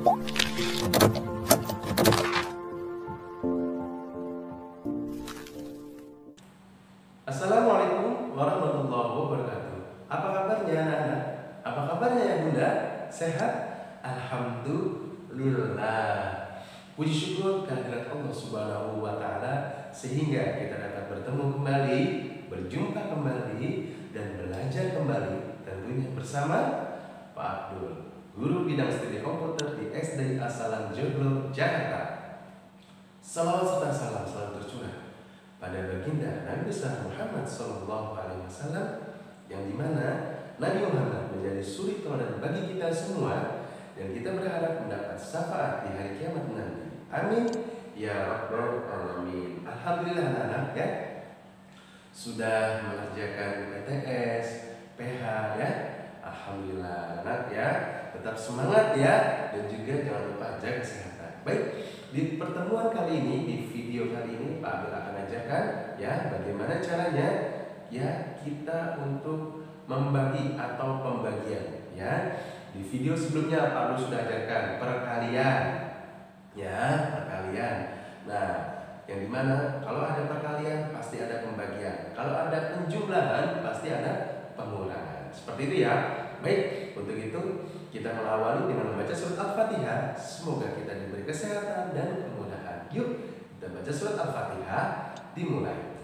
Assalamualaikum warahmatullahi wabarakatuh. Apa kabarnya anak-anak? Apa kabarnya ya bunda? Sehat? Alhamdulillah. Puji syukur kehadirat Allah Subhanahu wa Ta'ala sehingga kita dapat bertemu kembali, berjumpa kembali, dan belajar kembali tentunya bersama Pak Abdul, guru bidang studi komputer di SD Asalam Joglo, Jakarta. Salawat serta salam selalu tercurah pada baginda Nabi besar Muhammad SAW, yang dimana Nabi Muhammad menjadi suri teladan bagi kita semua, dan kita berharap mendapat syafaat di hari kiamat nanti. Amin ya rabbal alamin. Alhamdulillah anak-anak ya, sudah mengerjakan PTS, PH ya. Alhamdulillah anak ya, tetap semangat ya, dan juga jangan lupa jaga kesehatan. Baik, di pertemuan kali ini, di video kali ini Pak Abdul akan ajarkan ya bagaimana caranya ya kita untuk membagi atau pembagian ya. Di video sebelumnya Pak Abdul sudah ajarkan perkalian ya, perkalian. Nah, yang dimana kalau ada perkalian pasti ada pembagian, kalau ada penjumlahan pasti ada pengurangan. Seperti itu ya. Baik, untuk itu kita mengawali dengan membaca surat Al-Fatihah. Semoga kita diberi kesehatan dan kemudahan. Yuk, kita baca surat Al-Fatihah. Dimulai.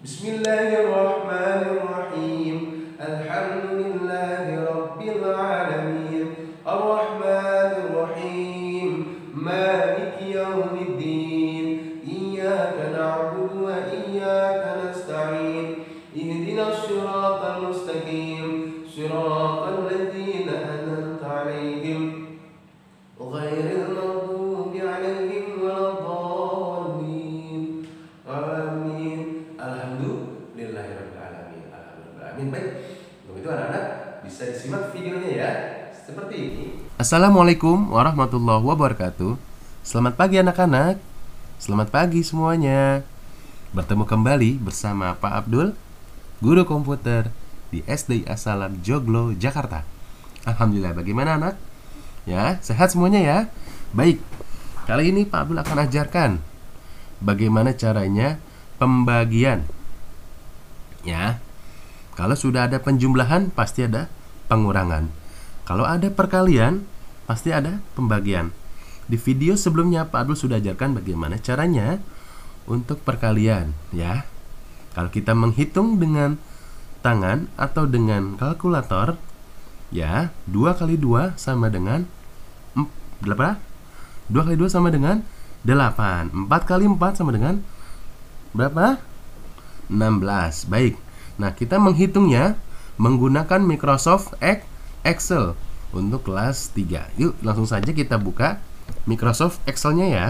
Bismillahirrahmanirrahim. Alhamdulillahi rabbil alamin. Ar-Rahmanir-Rahim. Maliki yaumiddin. Iyyaka na'budu wa iyyaka nasta'in. Ihdinas siratal mustaqim. Siratal ladzina an'amta 'alaihim ghairil maghdubi 'alaihim waladdallin. Amin. Alhamdulillahirabbil alamin. Alhamdulillah. Baik. Untuk itu anak-anak bisa disimak videonya ya. Seperti ini. Assalamualaikum warahmatullahi wabarakatuh. Selamat pagi anak-anak. Selamat pagi semuanya. Bertemu kembali bersama Pak Abdul, guru komputer di SD Asalam Joglo, Jakarta. Alhamdulillah, bagaimana anak? Ya, sehat semuanya ya? Baik, kali ini Pak Abdul akan ajarkan bagaimana caranya pembagian. Ya, kalau sudah ada penjumlahan pasti ada pengurangan. Kalau ada perkalian pasti ada pembagian. Di video sebelumnya Pak Abdul sudah ajarkan bagaimana caranya untuk perkalian ya. Kalau kita menghitung dengan tangan atau dengan kalkulator ya, 2 kali 2 sama dengan berapa? 2 kali 2 sama dengan 8. 4 kali 4 sama dengan berapa? 16. Baik. Nah, kita menghitungnya menggunakan Microsoft Excel untuk kelas 3. Yuk, langsung saja kita buka Microsoft Excel-nya ya.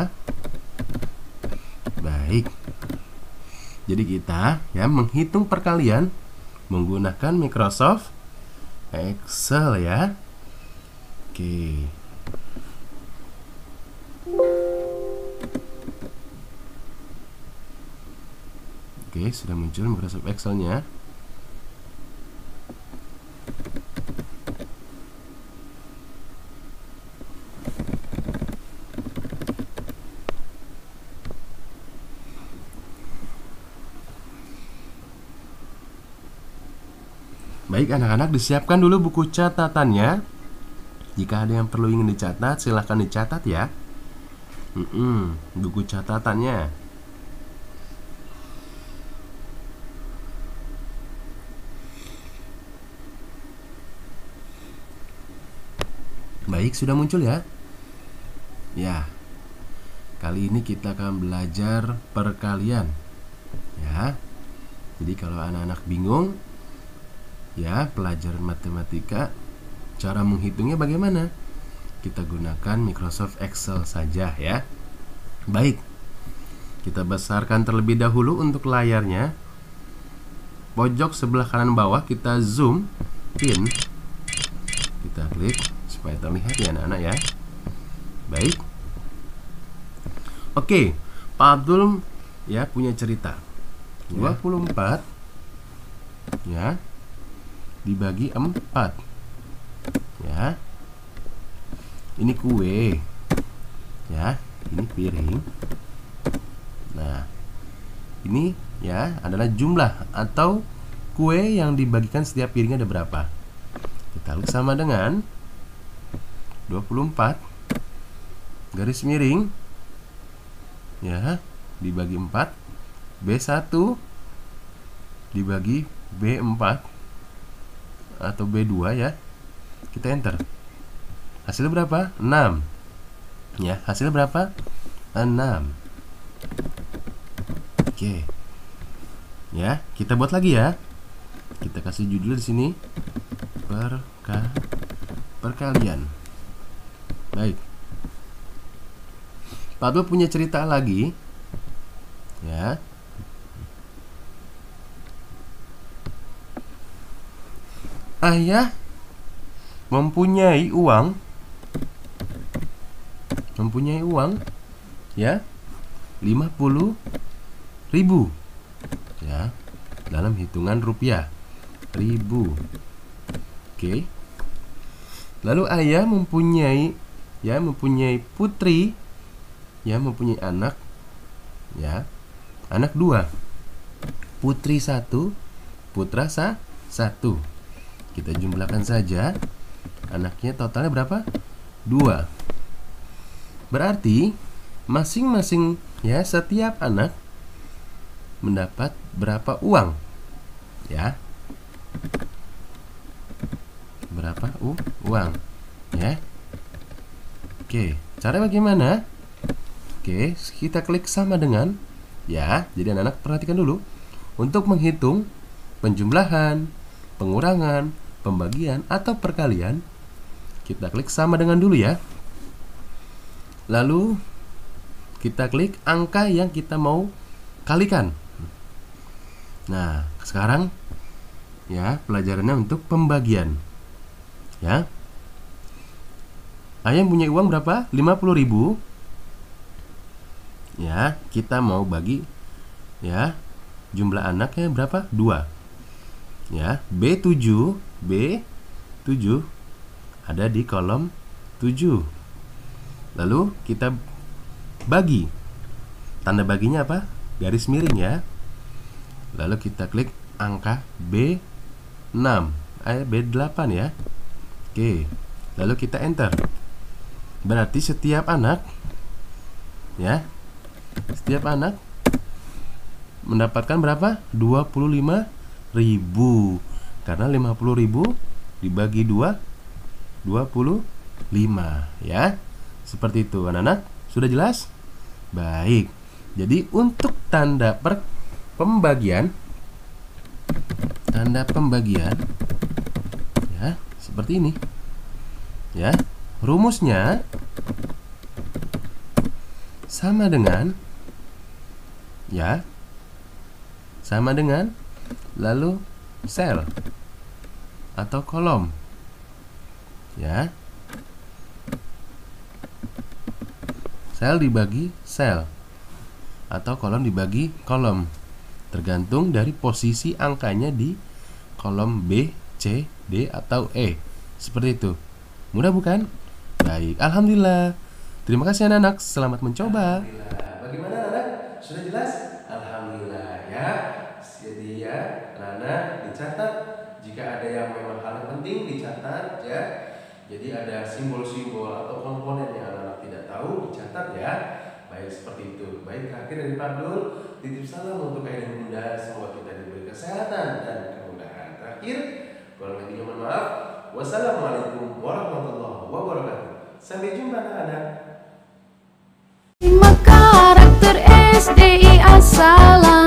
Baik. Jadi kita ya menghitung perkalian menggunakan Microsoft Excel ya. Oke. Oke, sudah muncul Microsoft Excel-nya. Baik anak-anak, disiapkan dulu buku catatannya. Jika ada yang perlu ingin dicatat, silahkan dicatat ya. Buku catatannya. Baik, sudah muncul ya? Ya. Kali ini kita akan belajar perkalian. Ya. Jadi kalau anak-anak bingung ya, pelajaran matematika, cara menghitungnya bagaimana? Kita gunakan Microsoft Excel saja ya. Baik, kita besarkan terlebih dahulu untuk layarnya. Pojok sebelah kanan bawah kita zoom in. Kita klik supaya terlihat ya anak-anak ya. Baik. Oke, Pak Abdul ya punya cerita 24 ya dibagi 4 ya. Ini kue Ya, ini piring. Nah, ini ya adalah jumlah atau kue yang dibagikan setiap piringnya ada berapa. Kita lihat sama dengan 24 garis miring ya dibagi 4, B1 dibagi B4 atau B2 ya. Kita enter. Hasilnya berapa? 6. Ya, hasilnya berapa? 6. Oke. Ya, kita buat lagi ya. Kita kasih judul di sini perkalian. Baik. Pak Abdul punya cerita lagi. Ya. Ayah mempunyai uang ya 50.000 ya dalam hitungan rupiah ribu. Oke. Lalu ayah mempunyai putri ya, mempunyai anak ya, anak 2, putri 1, putra 1. Kita jumlahkan saja. Anaknya totalnya berapa? 2. Berarti masing-masing ya setiap anak mendapat berapa uang? Ya. Berapa uang? Ya. Oke, cara bagaimana? Oke, kita klik sama dengan ya. Jadi anak-anak perhatikan dulu. Untuk menghitung penjumlahan, pengurangan, pembagian atau perkalian, kita klik sama dengan dulu ya. Lalu kita klik angka yang kita mau kalikan. Nah, sekarang ya pelajarannya untuk pembagian. Ya. Ayah punya uang berapa? 50.000. Ya, kita mau bagi ya. Jumlah anaknya berapa? 2. Ya, B7 ada di kolom 7. Lalu kita bagi. Tanda baginya apa? Garis miring ya. Lalu kita klik angka B6, B8 ya. Oke. Lalu kita enter. Berarti setiap anak ya, setiap anak mendapatkan berapa? 25.000. Karena 50.000 dibagi 2 25 ya. Seperti itu anak-anak. Sudah jelas? Baik. Jadi untuk tanda pembagian ya seperti ini. Ya. Rumusnya sama dengan ya. Sama dengan lalu sel atau kolom. Ya. Sel dibagi sel atau kolom dibagi kolom, tergantung dari posisi angkanya di kolom B, C, D, atau E. Seperti itu. Mudah bukan? Baik, alhamdulillah. Terima kasih anak-anak, selamat mencoba. Bagaimana anak? Sudah jelas? Alhamdulillah ya. Jadi ya, anak-anak dicatat. Jika ada yang memang hal penting dicatat ya. Jadi ada simbol-simbol atau komponen yang anak-anak tidak tahu dicatat ya. Baik, seperti itu. Baik, terakhir dari Pak Abdul, titip salam untuk ayah dan bunda. Semoga kita diberi kesehatan dan kemudahan. Terakhir, kurang lebihnya mohon maaf. Wassalamualaikum warahmatullahi wabarakatuh. Sampai jumpa anak-anak. 5 karakter SDI assalam.